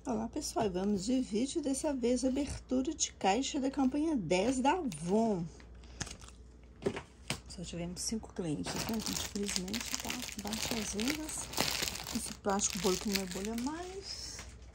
Olá pessoal, vamos de vídeo, dessa vez abertura de caixa da campanha 10 da Avon. Só tivemos 5 clientes, né gente? Infelizmente tá baixo as vendas. Esse plástico bolha que não é bolha mais.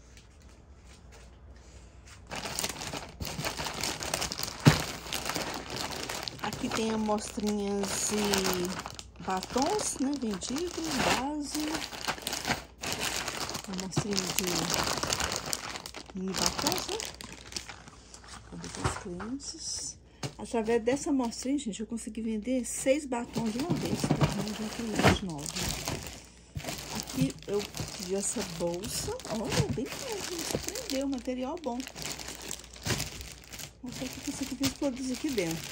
Aqui tem amostrinhas e batons, né, vendidos, base. Amostrinha de mini batons, né? Cadê os clientes? Através dessa amostrinha, gente, eu consegui vender 6 batons de uma vez, para uma cliente nova. Aqui eu pedi essa bolsa, olha, bem mesmo, me surpreendeu, material bom. Não sei o que isso aqui tem produtos aqui dentro.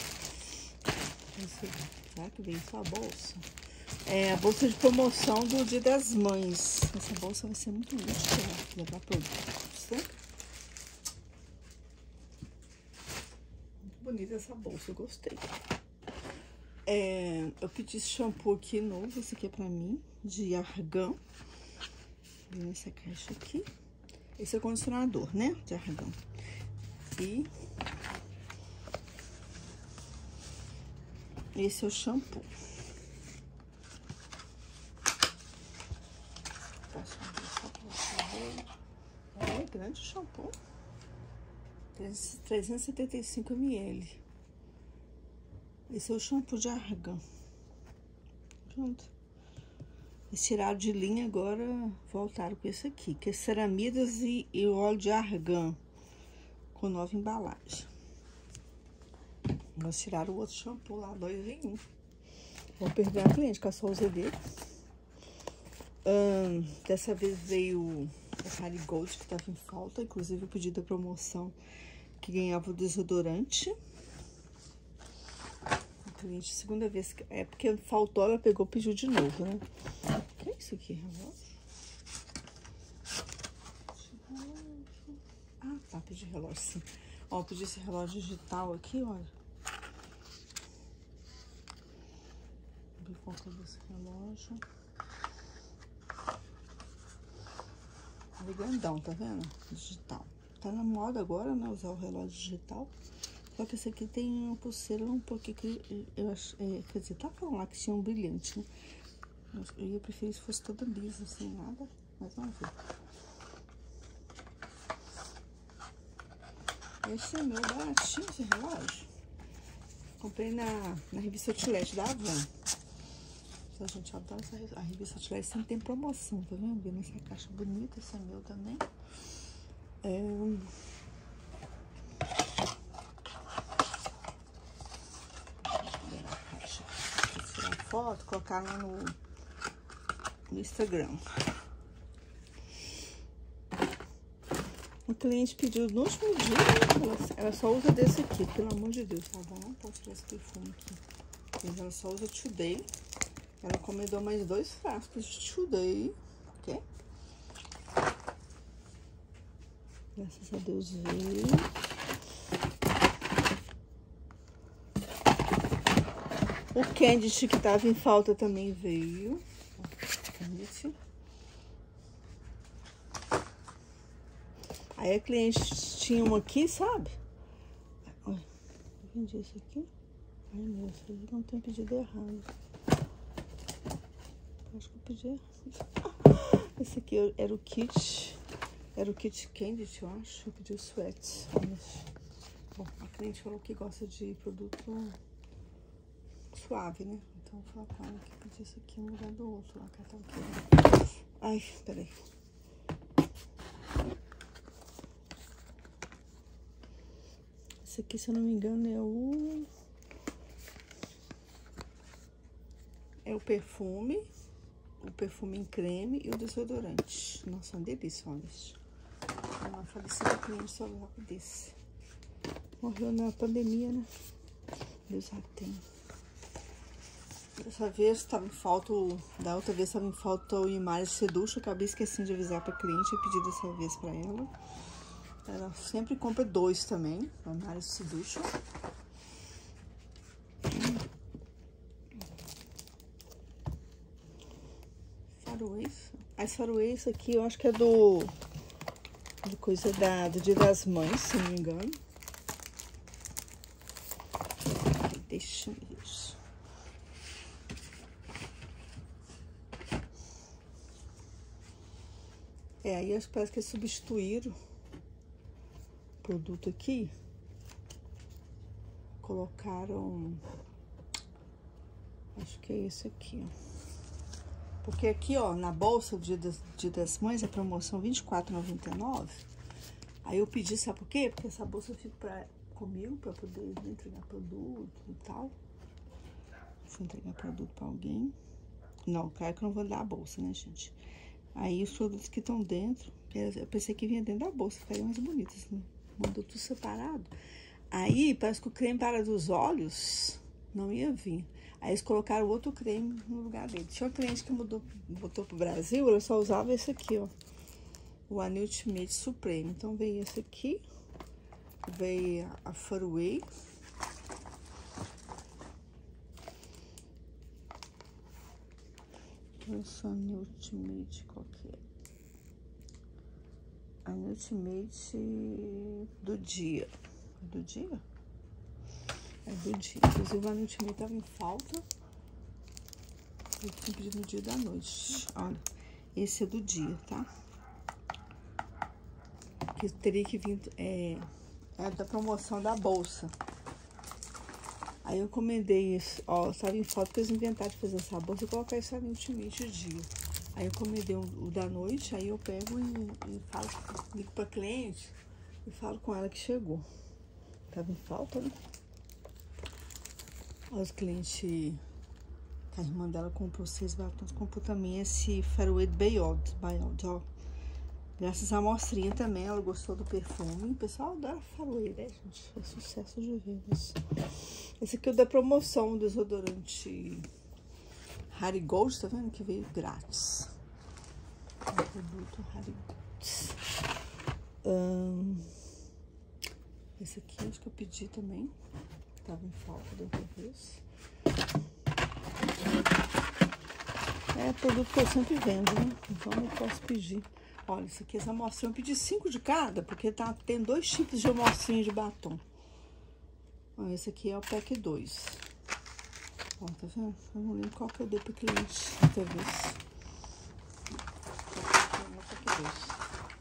Será que vem só a bolsa? É a bolsa de promoção do Dia das Mães. Essa bolsa vai ser muito útil para levar produtos, né? Muito bonita essa bolsa, eu gostei. Eu pedi esse shampoo aqui novo, esse aqui é pra mim, de argan. Vem nessa caixa aqui. Esse é o condicionador, né, de argan. E esse é o shampoo. É grande shampoo. 375 ml. Esse é o shampoo de argan. Pronto. Eles tiraram de linha, agora voltaram com esse aqui, que é ceramidas e óleo de argan, com nova embalagem. Nós tiraram o outro shampoo lá, 2 em 1. Vou perder a cliente, que eu só usei dele. Dessa vez veio o Harry Gold, que tava em falta. Inclusive, eu pedi da promoção que ganhava o desodorante. A cliente, segunda vez que... É porque faltou, ela pegou e pediu de novo, né? O que é isso aqui? Relógio? Ah, tá, pedi relógio, sim. Ó, pedi esse relógio digital aqui, olha. Vou ver qual que é desse relógio. É grandão, tá vendo? Digital. Tá na moda agora, né? Usar o relógio digital. Só que esse aqui tem uma pulseira um pouquinho que eu acho. Quer dizer, tá falando lá que tinha um brilhante, né? Eu ia preferir se fosse toda lisa, sem nada. Mas vamos ver. Esse é meu baratinho, esse relógio. Comprei na revista Outlet da Avon. A gente adora a revista Outlet, sempre tem promoção, tá vendo? Vendo essa caixa bonita, esse é meu também. Tirar foto, colocar lá no Instagram. O cliente pediu no último dia, ela só usa desse aqui, pelo amor de Deus, tá bom? Não posso tirar esse perfume aqui. Mas ela só usa Today. Ela encomendou mais 2 frascos de Today, ok? Graças a Deus veio. O Candice, que tava em falta, também veio. Candice. Aí a cliente tinha um aqui, sabe? Olha, eu vendi esse aqui. Ai, meu Deus, não tem pedido errado. Acho que eu pedi errado. Esse aqui era o kit. Era o kit Candice, eu acho. Eu pedi o sweat. Bom, a cliente falou que gosta de produto suave, né? Então, eu vou falar com ela que pedi isso aqui no lugar do outro. Lá, tá aqui. Ai, peraí. Esse aqui, se eu não me engano, é o perfume em creme e o desodorante. Nossa, uma delícia, olha isso. Uma falecida cliente só logo desse. Morreu na pandemia, né? Deus já tem. Dessa vez estava em falta, da outra vez estava em falta o Imari Seducho. Acabei esquecendo de avisar pra cliente, eu pedi dessa vez pra ela. Ela sempre compra 2 também, o Imari Seducho. Faroeste. Esse faroeste aqui eu acho que é do de coisa do Dia das Mães, se não me engano. Deixa eu ver isso. Aí acho que parece que eles substituíram o produto aqui. Colocaram, acho que é esse aqui, ó. Porque aqui, ó, na bolsa do Dia das Mães, a promoção R$24,99. Aí eu pedi, sabe por quê? Porque essa bolsa fica comigo, pra poder entregar produto e tal. Se entregar produto pra alguém. Não, claro que eu não vou dar a bolsa, né, gente? Aí os produtos que estão dentro, eu pensei que vinha dentro da bolsa, ficariam mais bonitos, né? Mandou tudo separado. Aí, parece que o creme para dos olhos não ia vir. Aí eles colocaram outro creme no lugar dele. Tinha uma cliente que botou pro Brasil, ela só usava esse aqui, ó. O One Ultimate Supreme. Então veio esse aqui. Veio a Fairway. Esse One Ultimate, qual que é? A Ultimate do dia. Do dia? É do dia. Inclusive, a Ultimate tava em falta. Eu tinha pedido no dia da noite. Olha, esse é do dia, tá? Que teria que vir... É da promoção da bolsa. Aí eu encomendei isso. Ó, estava em falta porque eles inventaram de fazer essa bolsa e colocar esse Ultimate do dia. Aí eu encomendei o da noite, aí eu pego e falo, ligo pra cliente e falo com ela que chegou. Tava em falta, né? Os clientes, a irmã dela comprou 6 batons, comprou também esse Fairway Bayard, ó. Graças à amostrinha também, ela gostou do perfume. O pessoal adora Fairway, né, gente? É sucesso de vendas. Esse aqui é o da promoção, o desodorante Harry Gold, tá vendo? Que veio grátis. O produto Harry Gold. Esse aqui acho que eu pedi também. Tava em falta da outra vez. É produto que eu sempre vendo, né? Então eu posso pedir. Olha, isso aqui, essa amostrinha, eu pedi 5 de cada, porque tem 2 tipos de amostrinha de batom. Ó, esse aqui é o pack 2. Ó, tá vendo? Eu não lembro qual que eu dei pro cliente outra vez. É o pack 2.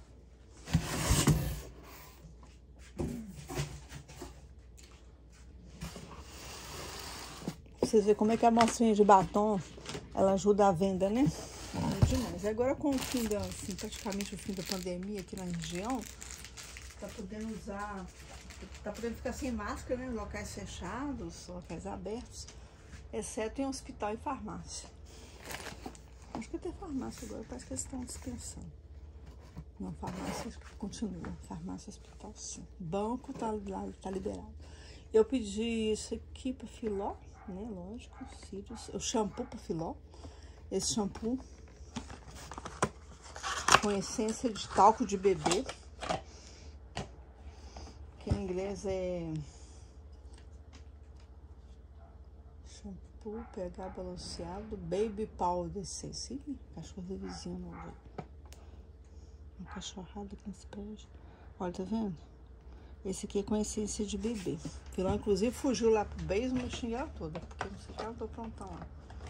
Vocês verem como é que a amostrinha de batom, ela ajuda a venda, né? É demais. Agora com o fim da, assim, praticamente o fim da pandemia aqui na região, tá podendo usar, tá podendo ficar sem máscara, né? Locais fechados, locais abertos, exceto em hospital e farmácia. Acho que até farmácia agora, parece que eles estão dispensando. Não, farmácia acho que continua. Farmácia, hospital, sim. Banco tá liberado. Eu pedi isso aqui pra Filó, né? Lógico, Sirius. O shampoo pra Filó. Esse shampoo com essência de talco de bebê, que em inglês é shampoo pH balanceado Baby Powder Essence. Cachorro da vizinha nova. Uma cachorrada que nesse prédio. Olha, tá vendo? Esse aqui é com essência de bebê. Filó, inclusive, fugiu lá pro beijo, me xingaram toda, porque não sei se ela tô prontão lá.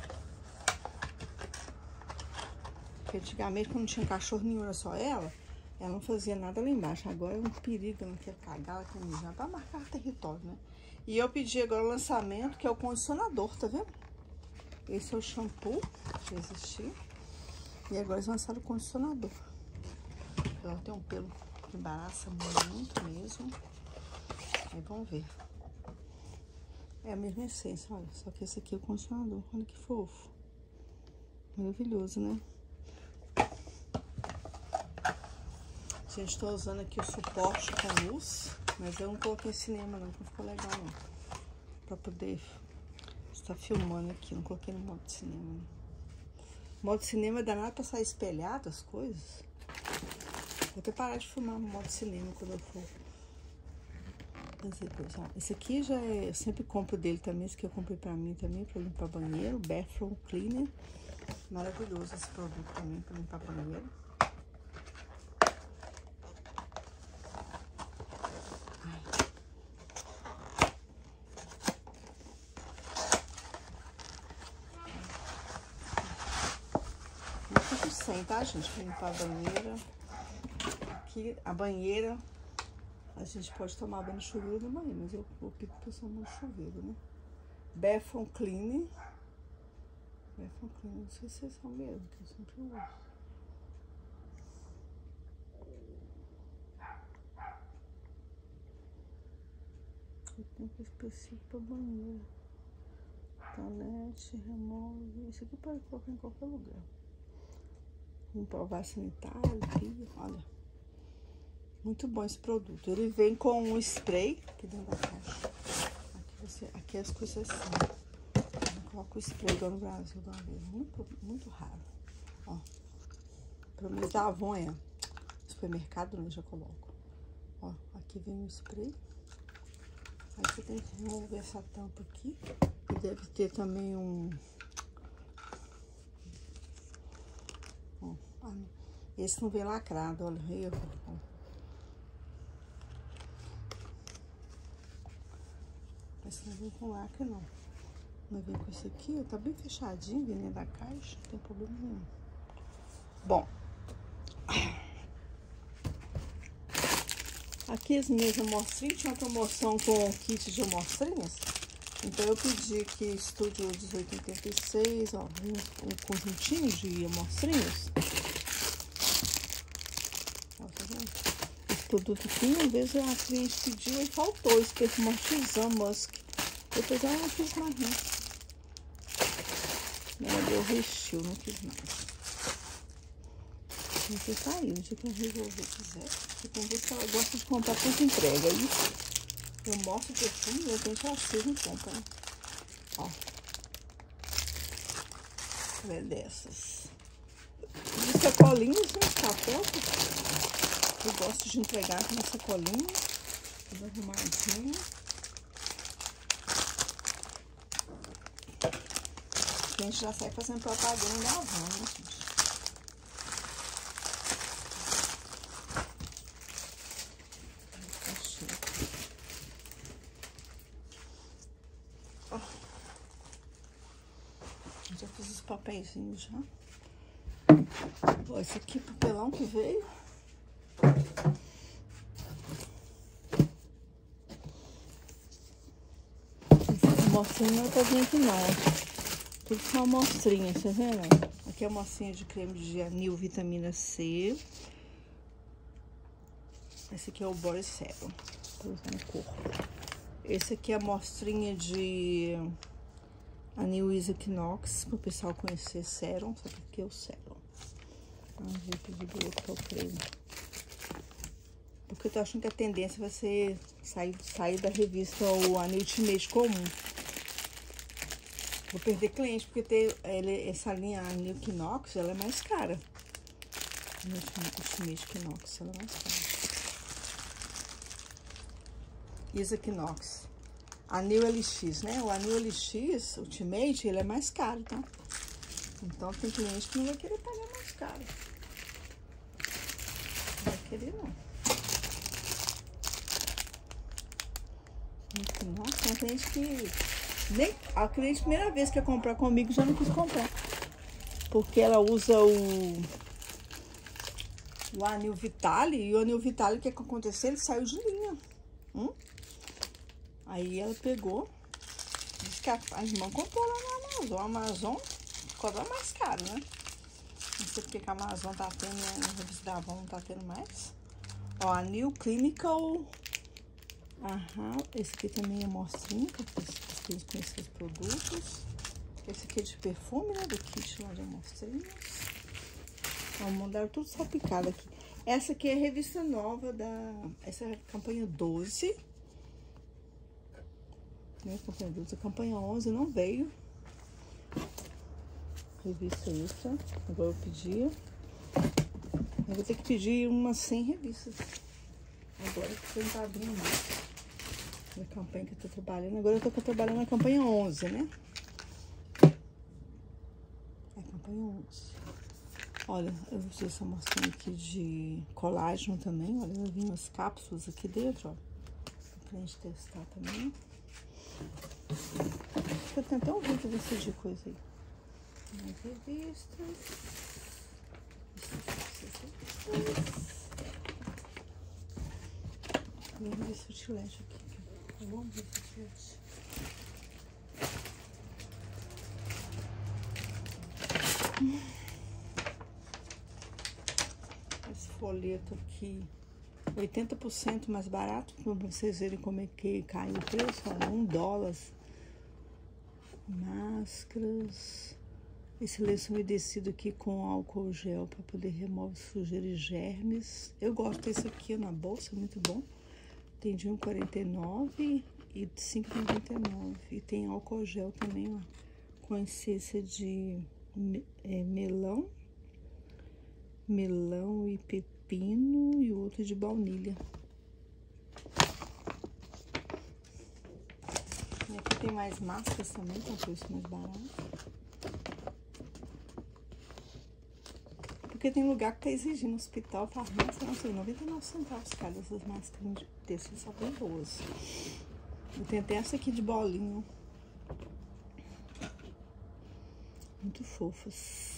Porque antigamente, quando não tinha cachorro nenhum, era só ela não fazia nada lá embaixo. Agora é um perigo, ela quer cagar, ela quer mijar, pra marcar território, né? E eu pedi agora o lançamento, que é o condicionador, tá vendo? Esse é o shampoo que existia. E agora eles lançaram o condicionador. Ela tem um pelo que embaraça muito mesmo. Aí vamos ver. É a mesma essência, olha. Só que esse aqui é o condicionador. Olha que fofo. Maravilhoso, né? Gente, tô usando aqui o suporte com luz, mas eu não coloquei cinema não ficou legal não. Pra poder estar filmando aqui, não coloquei no modo cinema não. Modo cinema é danado pra sair espelhado as coisas. Vou até parar de filmar no modo cinema quando eu for fazer coisa. Esse aqui já é, eu sempre compro dele também, esse que eu comprei pra mim também, pra limpar banheiro, Bathroom Cleaner. Maravilhoso esse produto também pra limpar banheiro. tá, gente? Pra limpar a banheira. Aqui, a banheira, a gente pode tomar banho no chuveiro da manhã, mas eu opto por tomar no chuveiro, né? Bathroom Clean. Bathroom Clean, não sei se vocês são mesmo, que eu sempre uso. Eu tenho que específico pra banheira. Toalete, remove. Isso aqui pode colocar em qualquer lugar. Limpar vaso sanitário, pia, olha. Muito bom esse produto. Ele vem com um spray aqui dentro da caixa. Aqui as coisas assim. Eu coloco o spray igual no Brasil de uma vez. Muito raro. Ó. Pelo menos da Avon é. Supermercado, né? Já coloco. Ó, aqui vem o spray. Aí você tem que remover essa tampa aqui. E deve ter também um... Ó, esse não vem lacrado, olha. Erro. Esse não vem com lacre, não. Não vem com esse aqui, ó. Tá bem fechadinho, vem dentro da caixa. Não tem problema nenhum. Bom. Aqui as minhas amostrinhas, tinha uma promoção com kit de amostrinhas. Então eu pedi aqui Estúdio 1886, ó, um conjuntinho de amostrinhas. Ó, tá vendo? Esse produto aqui, uma vez a cliente pediu e faltou esse perfume artesã Musk. Depois ela não quis mais, não. Ela deu restiu, não quis mais. Você tá aí, o dia que eu resolver quiser. Você tem que ver que ela gosta de comprar por entrega. Aí eu mostro o perfume e de repente ela fez um compra, né? Ó. Ela é dessas. E sacolinhas, né? Capotas. Eu gosto de entregar com uma sacolinha. Tudo arrumadinho. A gente já sai fazendo propaganda da Avon, né, gente? Já fiz os papeizinhos já. Ó, esse aqui, papelão que veio. Essa amostrinha não tá vindo aqui não. Tudo são amostrinhas, tá vendo? Aqui é a amostrinha de creme de anil vitamina C. Esse aqui é o Body Serum. Pra usar no corpo. Esse aqui é a amostrinha de anil Equinox, para o pessoal conhecer Serum. Só que aqui é o Serum. Vamos ver o pedido do outro que é o creme. Porque eu tô achando que a tendência vai ser sair da revista o anil Ultimate comum. Vou perder cliente, porque essa linha anil Equinox, ela é mais cara. Ultimate Equinox, ela é mais cara. Equinox. Anil LX, né? O anil LX Ultimate, ele é mais caro, tá? Então tem cliente que não vai querer pagar mais caro. Não vai querer, não. Nossa, tem cliente que... Nem a cliente, primeira vez que ia comprar comigo, já não quis comprar. Porque ela usa o anil Vitale. E o anil Vitale, o que aconteceu? Ele saiu de linha. Aí ela pegou. Diz que a irmã comprou lá no Amazon. A Amazon cobra mais caro, né? Não sei porque que a Amazon tá tendo, na revista da Avon não tá tendo mais. Ó, anil Clinical. Aham, esse aqui também é amostrinha, pra vocês conhecerem os produtos. Esse aqui é de perfume, né? Do kit lá de amostrinhas. Ó, mandaram tudo salpicado aqui. Essa aqui é a revista nova da... Essa é a campanha 12. Né? Campanha 12. A campanha 11 não veio. Revista isso. Agora eu pedi. Eu vou ter que pedir umas 100 revistas. Agora que você não tá abrindo mais. Na campanha que eu tô trabalhando. Agora eu tô trabalhando na campanha 11, né? É a campanha 11. Olha, eu vou fazer essa amostrinha aqui de colágeno também. Olha, eu vi umas cápsulas aqui dentro, ó. Pra gente testar também. Eu tenho até um vídeo desse de coisa aí. Mais revistas. Vamos ver esse utilete aqui. Vamos ver esse utilete. Esse folheto aqui, 80% mais barato, para vocês verem como é que caiu o preço, olha, $1. Máscaras. Esse lenço umedecido aqui com álcool gel para poder remover sujeira e germes. Eu gosto desse aqui na bolsa, muito bom. Tem de R$1,49 e de R$5,99. E tem álcool gel também, ó, com essência de melão e pepino e outro de baunilha. E aqui tem mais máscaras também, com preço mais barato. Porque tem lugar que tá exigindo hospital, farmácia, não sei, 99 centavos cada essas máscaras de tecido, são bem boas. E tem até essa aqui de bolinho. Muito fofas.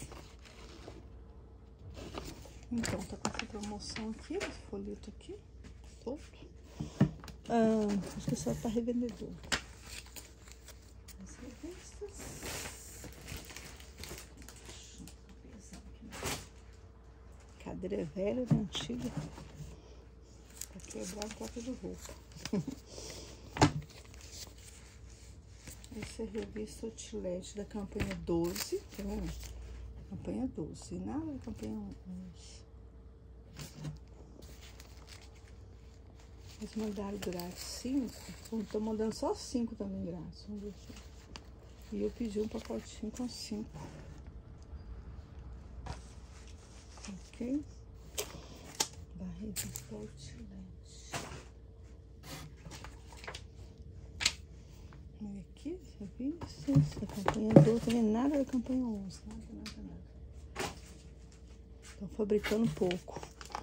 Então, tá com essa promoção aqui, esse folheto aqui, solto. Acho que é só para revendedor. As revistas. Cadeira velha, antiga. Tá quebrada, tá tudo roupa. Essa é a revista Outlet da campanha 12, tá vendo? Campanha 12, e nada da campanha 11. Eles mandaram grátis 5, estão mandando só 5 também grátis. Vamos ver aqui. E eu pedi um pacotinho com 5. Ok? Da revista Outlet. Olha aqui, revistas da campanha 12, também nada da campanha 11, nada. Estão fabricando pouco.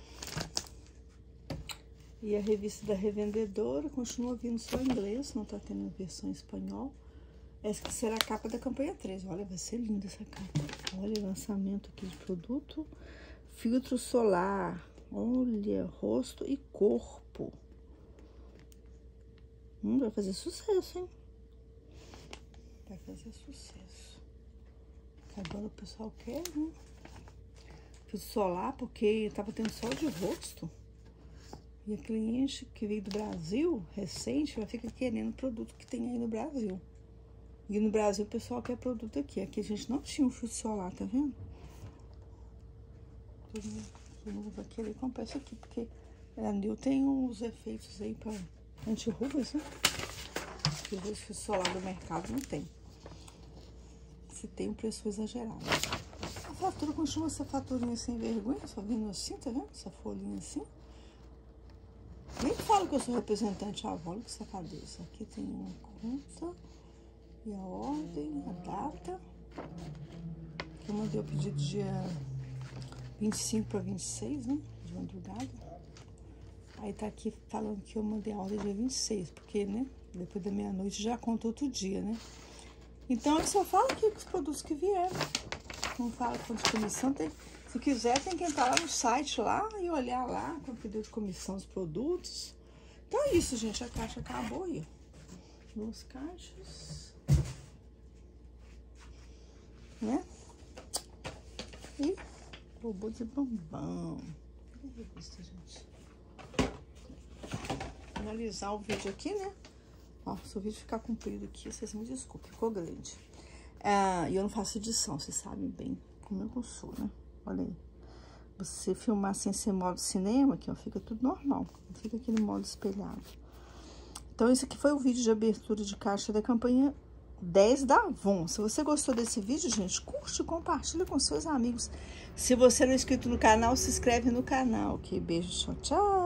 E a revista da revendedora continua vindo só em inglês, não tá tendo versão em espanhol. Essa que será a capa da campanha 13. Olha, vai ser linda essa capa. Olha o lançamento aqui de produto. Filtro solar. Olha, rosto e corpo. Vai fazer sucesso, hein? Vai fazer sucesso. Agora o pessoal quer, né? Filtro solar, porque tava tendo só de rosto. E a cliente que veio do Brasil, recente, ela fica querendo produto que tem aí no Brasil. E no Brasil o pessoal quer produto aqui. Aqui a gente não tinha um filtro solar, tá vendo? Todo mundo vai querer comprar isso aqui, porque a Nil tem uns efeitos aí pra anti-rugas, né? Que o filtro solar do mercado não tem. Se tem, um preço exagerado. A fatura continua essa faturinha sem vergonha, só vindo assim, tá vendo? Essa folhinha assim. Nem falo que eu sou representante Avon, olha que safadeza. Aqui tem uma conta e a ordem, a data. Eu mandei o pedido dia 25 para 26, né? De madrugada. Aí tá aqui falando que eu mandei a ordem dia 26, porque, né? Depois da meia-noite já conta outro dia, né? Então, ele só fala aqui os produtos que vieram. Não fala quanto de comissão tem. Se quiser, tem que entrar lá no site lá e olhar lá quanto que deu de comissão os produtos. Então é isso, gente. A caixa acabou aí. 2 caixas. Né? E bobo de bombom. Cadê a revista, gente? Finalizar o vídeo aqui, né? Ó, se o vídeo ficar comprido aqui, vocês me desculpem, ficou grande. E eu não faço edição, vocês sabem bem como eu sou, né? Olha aí. Você filmar sem ser modo cinema, aqui, ó, fica tudo normal. Não fica aquele modo espelhado. Então, esse aqui foi o vídeo de abertura de caixa da campanha 10 da Avon. Se você gostou desse vídeo, gente, curte e compartilha com seus amigos. Se você não é inscrito no canal, se inscreve no canal. Ok? Beijo, tchau, tchau.